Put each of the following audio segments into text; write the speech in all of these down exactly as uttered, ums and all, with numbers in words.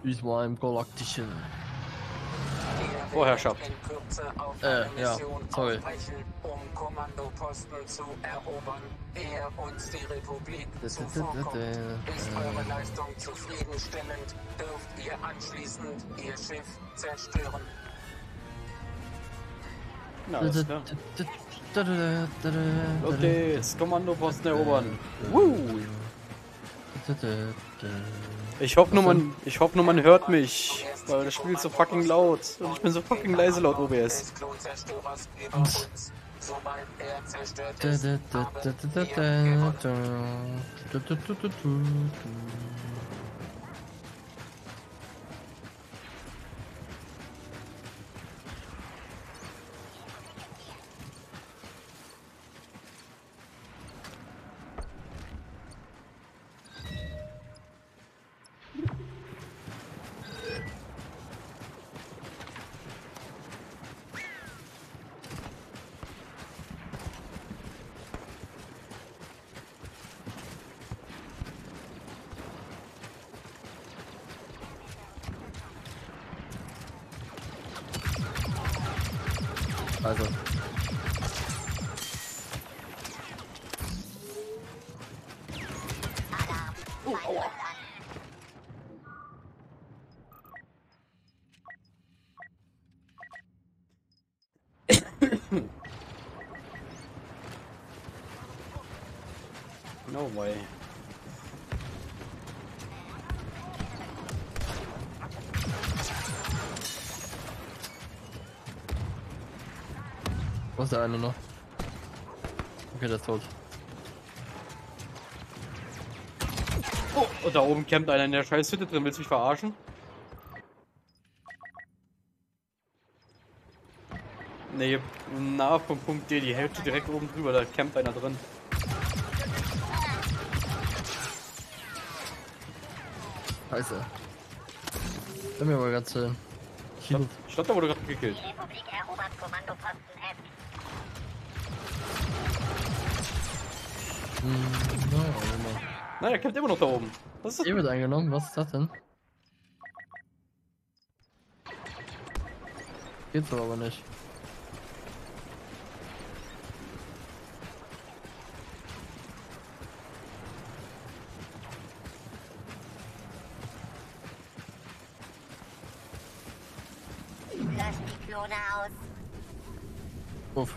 Diesmal im Galaktischen. Vorherrschaft. Äh, ja, sorry. Um Kommandoposten zu erobern. Er und die Republik zuvorkommt. Ist eure Leistung zufriedenstellend, dürft ihr anschließend ihr Schiff zerstören. Na, alles klar. Okay, jetzt Kommandoposten erobern. Woo. Ich hoffe nur, man, ich hoffe nur, man hört mich, weil das Spiel ist so fucking laut und ich bin so fucking leise laut O B S. Sobald er zerstört ist, habt ihr gewonnen. Also. Oh, aua. No way. Wo ist der eine noch? Okay, der ist tot. Oh, und da oben campt einer in der scheiß Hütte drin. Willst du mich verarschen? Nee, nah vom Punkt D, die Hälfte direkt oben drüber, da campt einer drin. Scheiße. Komm mir mal ganz hin. Ich glaube, glaub, da wurde gerade gekillt. Die Republik erobert Kommandoposten F. Hm, na, immer. Nein, er campt immer noch da oben. Was ist das? E wird eingenommen, was ist das denn? Geht's doch aber nicht. Löscht die Klone aus. Uff.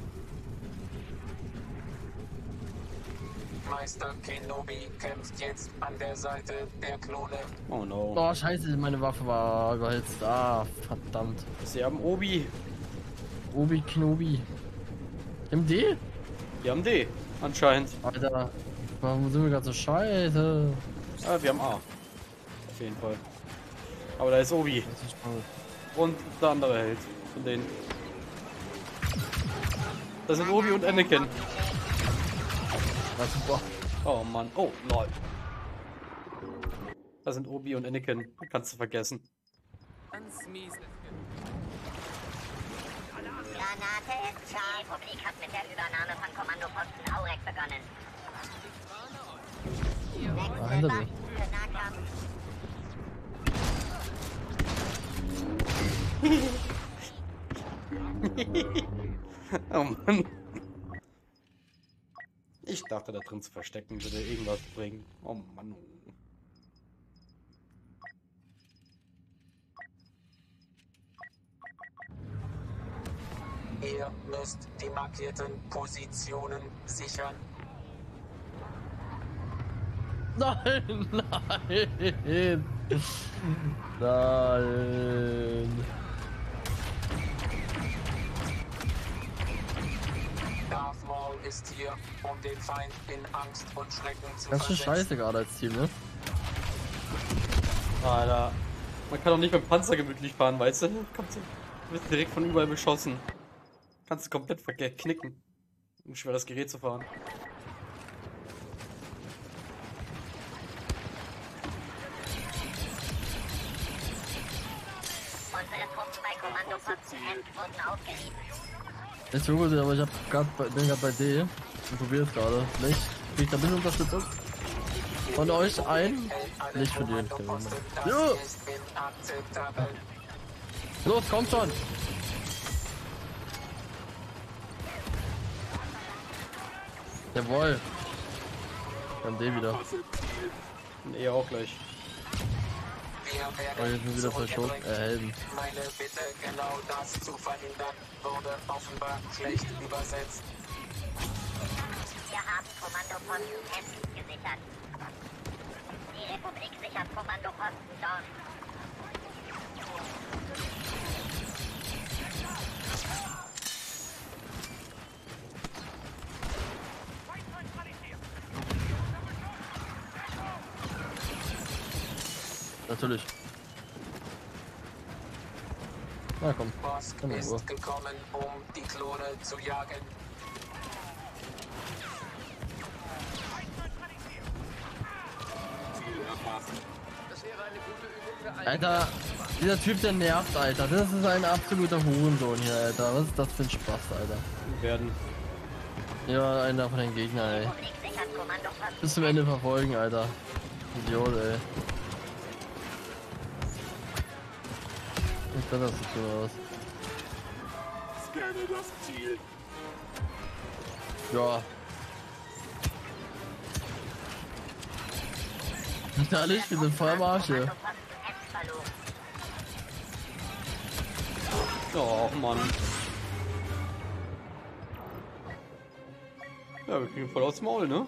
Meister Kenobi kämpft jetzt an der Seite der Klone. Oh no. Oh, scheiße, meine Waffe war überhitzt. Ah, verdammt. Sie haben Obi. Obi Knobi. M D? Wir haben D, anscheinend. Alter, warum sind wir gerade so scheiße? Ah, wir haben A. Auf jeden Fall. Aber da ist Obi. Das ist spannend. Und der andere Held von denen. Das sind Obi und Anakin. War super. Oh Mann. Oh, lol. Das sind Obi und Anakin. Kannst du vergessen. Ganz mies. Granate ist scharf. Die Republik hat mit der Übernahme von Kommandoposten Aurek begonnen. Ah, hinter Wechselwaffen dir. für Nahkampf. Oh Mann. Ich dachte, da drin zu verstecken würde irgendwas bringen. Oh Mann. Ihr müsst die markierten Positionen sichern. Nein, nein. Nein. Darth Maul ist hier, um den Feind in Angst und Schrecken zu Ganz schön versetzen. scheiße gerade als Team, ne? Alter. Man kann doch nicht mit dem Panzer gemütlich fahren, weißt du? Kommst du wirst direkt von überall beschossen. Kannst du komplett verknicken. Um schwer das Gerät zu fahren. Unsere Truppen bei Kommandoposten M wurden aufgerieben. Ist so gut, aber ich hab grad bei, bin gerade bei D und probiere es gerade. Vielleicht krieg ich da ein bisschen Unterstützung von euch ein. alle Nicht verdient Kommandoposten, gewinnen. das Jo. ist inakzeptabel. Los, kommt schon! Jawohl! Wir haben den wieder. Nee, auch gleich. Wir Oh, werden jetzt sind wieder zwei Schurken, zurückgedrängt. äh, Helden. Meine Bitte, genau das zu verhindern, wurde offenbar schlecht übersetzt. Wir haben Kommandoposten Hessen gesichert. Die Republik sichert Kommandoposten Dorn. Natürlich. Na komm. Bosk Komm in Ruhe. ist gekommen, um die Klone zu jagen. Alter, dieser Typ, der nervt, Alter. Das ist ein absoluter Hurensohn hier, Alter. Was ist das für ein Spaß, Alter? Wir werden. Ja, einer von den Gegnern, ey. Republik sichert Kommandoposten. Bis zum Ende verfolgen, Alter. Idiot, ey. Ich kann das nicht so aus. Scanne das Ziel. Ja. Ehrlich, wir sind voll am Arsch hier. Kommandoposten Hessen verloren. Oh Mann. Ja, wir kriegen voll aufs Maul, ne?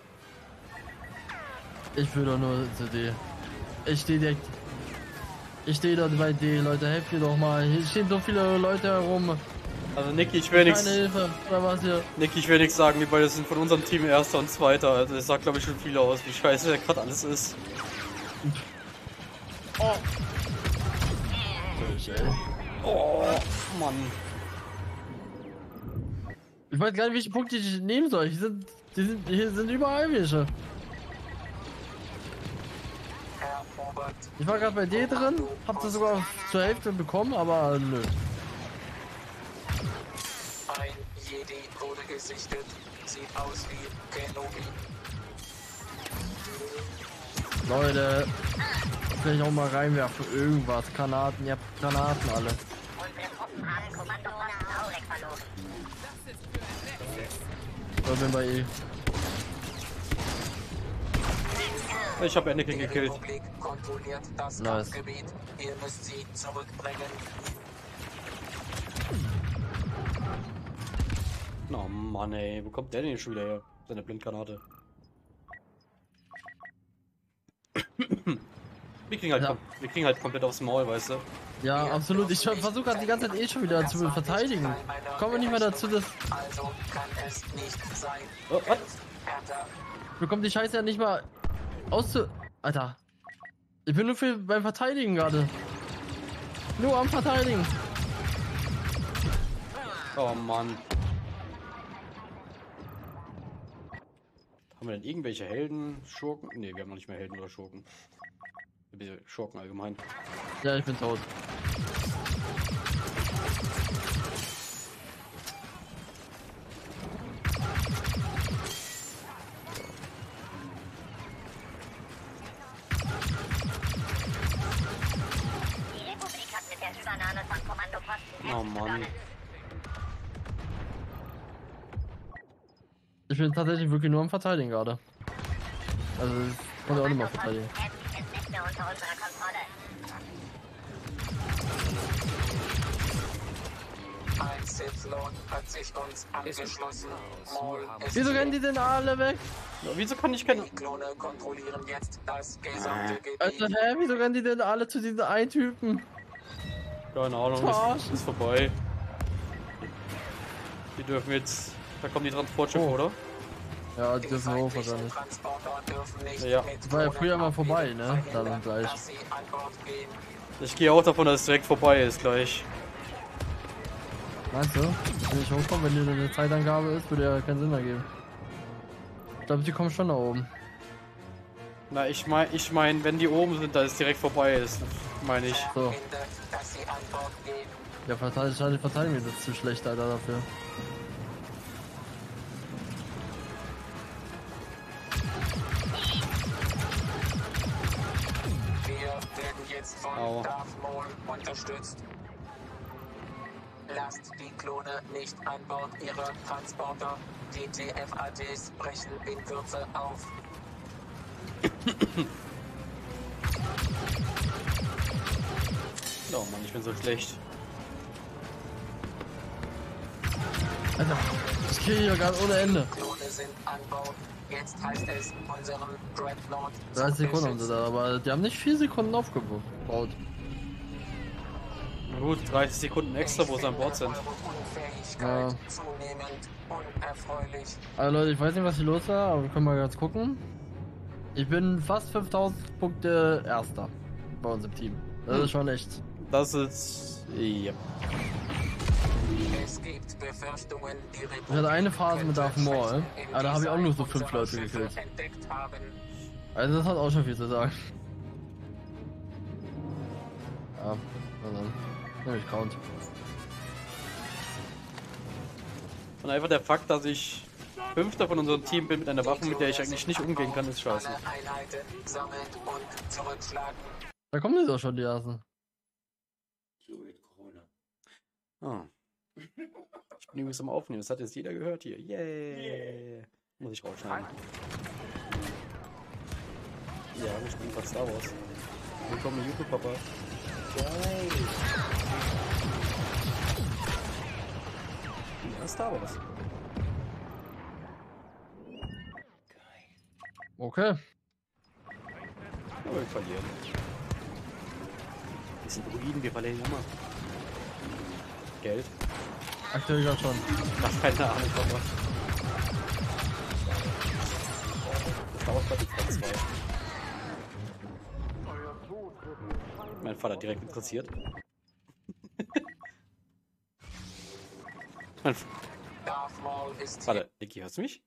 Ich will doch nur zu D. Ich stehe direkt. Ich stehe dort bei D, Leute, helft mir doch mal. Hier stehen so viele Leute herum. Also Niki, ich will nichts. Keine Hilfe, oder was hier? Niki, ich will nichts sagen, die beiden sind von unserem Team Erster und Zweiter. Also das sagt glaube ich schon viel aus, wie scheiße der gerade alles ist. Mensch, ey. Oh, Mann. Ich weiß gar nicht, welche Punkte ich nehmen soll. Hier sind, die sind, hier sind überall welche. Erobert. Ich war gerade bei D drin, hab das sogar zur Hälfte bekommen, aber nö. Ein Jedi wurde gesichtet. Sieht aus wie Kenobi. Leute, vielleicht auch mal reinwerfen, irgendwas. Granaten, ihr habt Granaten alle. Unsere Truppen haben Kommandoposten Aurek verloren. Ich bin bei E. Ich habe Anakin Die gekillt. Republik kontrolliert das Nice. Kampfgebiet. Ihr müsst sie zurückbringen. Oh Mann ey, wo kommt der denn schon wieder her? Seine Blindgranate. Wir kriegen halt, Ja. kom wir kriegen halt komplett aufs Maul, weißt du? Ja, absolut. Ich versuche gerade die ganze Zeit eh schon wieder zu verteidigen. Kommen wir nicht mehr dazu, dass. Also kann es nicht sein. Oh, was? Härter. Bekommt die Scheiße ja nicht mal auszu. Alter. Ich bin nur für beim Verteidigen gerade. Nur am Verteidigen. Oh Mann. Haben wir denn irgendwelche Helden, Schurken? Ne, wir haben noch nicht mehr Helden oder Schurken. Wir Schurken allgemein. Ja, ich bin tot. Die Republik hat mit der Übernahme von Kommandoposten Oh Hessen Mann. begonnen. Ich bin tatsächlich wirklich nur am Verteidigen gerade. Also, ich kann auch nicht mal verteidigen. Kommandoposten Hessen ist nicht mehr unter unserer Kontrolle. Ein Sith-Lord hat sich uns angeschlossen. Maul ist Wieso rennen die denn alle weg? Ja, wieso kann ich keine... Die Klone kontrollieren jetzt das gesamte Gebiet. Also, hä? Wieso rennen die denn alle zu diesen einen Typen? Keine Ahnung, Verarschen. ist, ist vorbei. Die dürfen jetzt... Da kommen die Transportschiffe, Oh. oder? Ja, die Die dürfen hoch feindlichen wahrscheinlich. Transporter dürfen nicht Ja. mit Das war ja früher mal Klonen vorbei, ne? verhindern, Dann gleich. dass sie an Bord gehen. Ich gehe auch davon, dass es direkt vorbei ist gleich. Meinst du? Wenn ich hochkomme, wenn dir eine Zeitangabe ist, würde ja keinen Sinn ergeben. Ich glaube, die kommen schon nach oben. Na, ich mein, ich mein, wenn die oben sind, da es direkt vorbei ist, meine ich. So. Verhindert, dass sie an Bord gehen. Ja, verteidigen, verteidigen wir jetzt zu schlecht, Alter, dafür. jetzt von Au. Darth Maul unterstützt. Lasst die Klone nicht an Bord ihrer Transporter. Die T F A Ds brechen in Kürze auf. Oh Mann, ich bin so schlecht. Alter, ich kriege hier gerade ohne Ende. Klone sind an Bord. Jetzt heißt es, unseren Dreadnought zu dreißig Sekunden haben sie beschützen. da, aber die haben nicht vier Sekunden aufgebaut. Na gut, dreißig Sekunden extra, wo sie an Bord sind. Eure Unfähigkeit Ja. zunehmend unerfreulich. Also Leute, ich weiß nicht, was hier los war, aber wir können mal ganz gucken. Ich bin fast fünftausend Punkte Erster bei uns im Team. Das Hm. ist schon echt. Das ist... Ja. Es gibt Befürchtungen, die Republik Ich hatte eine Phase mit könnte Darth Maul, Schwächen im aber da habe ich auch nur so Design fünf Leute unserer Schiffe gekillt. entdeckt haben. Also das hat auch schon viel zu sagen. Ja, na dann. Nehme ich Count. Und einfach der Fakt, dass ich Fünfter von unserem Team bin mit einer Waffe, mit der ich eigentlich nicht umgehen kann, ist scheiße. Alle Einheiten sammeln und zurückschlagen. Da kommen die doch schon, die ersten. Ah. Ich bin übrigens am Aufnehmen, das hat jetzt jeder gehört hier. Yeah! Muss ich rausschneiden. Ja, wir spielen gerade Star Wars. Willkommen im YouTube, Papa. Ja, Star Wars. Okay. Aber wir verlieren. Wir sind Druiden, wir verlieren immer. Geld? Aktuell gerade schon. Ach, keine Ahnung, Papa. Das dauert gerade die zwei. Mein Vater direkt interessiert. mein F Darth Maul ist hier. Warte, Niki, hörst du mich?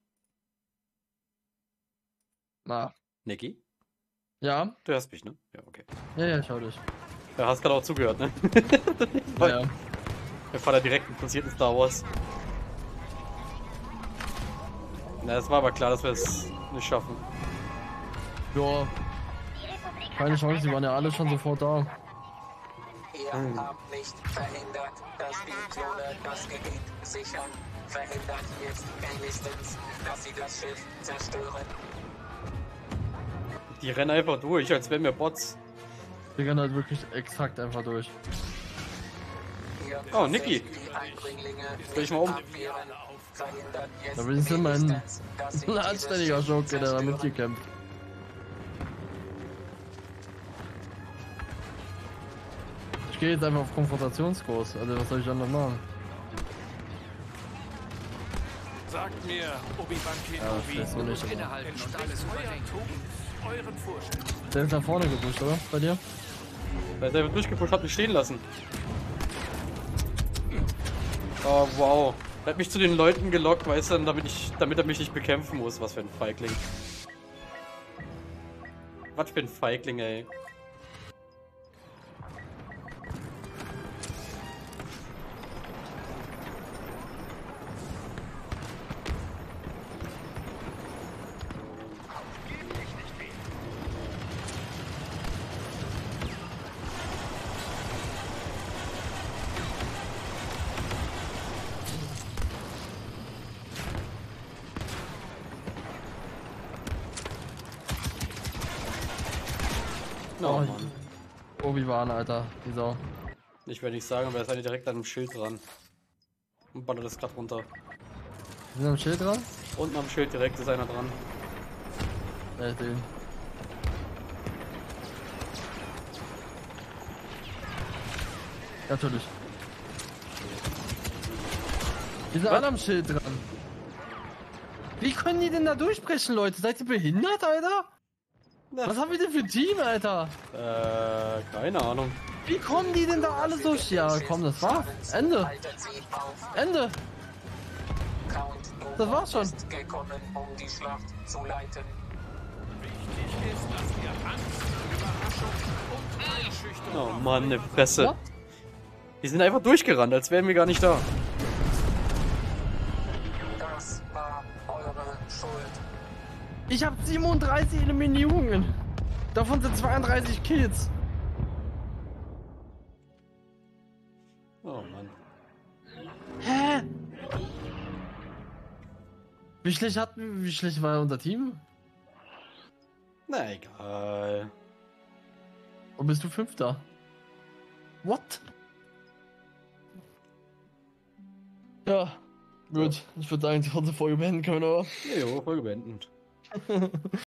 Na. Niki? Ja? Du hörst mich, ne? Ja, okay. Ja, ja, ich hau dich. Du hast gerade auch zugehört, ne? Ja, ja. Mein Vater direkt interessiert in Star Wars. Na, es war aber klar, dass wir es nicht schaffen. Ja. Keine Chance, die waren ja alle schon sofort da. Ihr habt nicht verhindert, dass die Klone das Gebiet sichern. Verhindert jetzt wenigstens, dass sie das Schiff zerstören. Die rennen einfach durch, als wären wir Bots. Die rennen halt wirklich exakt einfach durch. Ihr Oh, Niki. versetzt die Eindringlinge Dreh ich nicht mal um. abwehren. Verhindert jetzt Da will ich immer ein, wenigstens, dass sie ein dieses anständiger Schiff Joke, der da zerstören. mitgekämpft. Ich gehe jetzt einfach auf Konfrontationskurs. Also was soll ich anders machen? Sagt mir, Obi-Wan Ja, Kenobi, vielleicht so nicht. Aber. Innehalten und entspricht alles euer überdenken. Tod euren Vorstellungen? Der ist nach vorne gepusht, oder? Bei dir? Weil der wird durchgepusht, hat mich stehen lassen. Oh, wow. Er hat mich zu den Leuten gelockt, weißt du, damit, ich, damit er mich nicht bekämpfen muss. Was für ein Feigling. Was für ein Feigling, ey. Oh, Oh, Mann. Obi-Wan, Alter. Die Sau. Ich will nicht sagen, aber er ist eigentlich direkt an dem Schild dran. Und ballert das gerade runter. Sind am Schild dran? Unten am Schild direkt ist einer dran. Ja, den. Natürlich. Die sind alle am Schild dran. Wie können die denn da durchbrechen, Leute? Seid ihr behindert, Alter? Was haben wir denn für ein Team, Alter? Äh, keine Ahnung. Wie kommen die denn da alle so? Ja, komm, das war's. Ende. Haltet sie auf. Ende. Count Das war's schon. ist gekommen, um die Schlacht zu leiten. Wichtig ist, dass ihr Angst, Überraschung und Einschüchterung Oh Mann, ne Fresse. What? Die sind einfach durchgerannt, als wären wir gar nicht da. Das war eure Schuld. Ich habe siebenunddreißig Eliminierungen. Davon sind zweiunddreißig Kills. Wie schlecht hatten, wie schlecht war unser Team? Na egal. Und bist du Fünfter? What? Ja, gut. Ich würde sagen, die dritte Folge beenden können, oder? Jo, Folge beenden.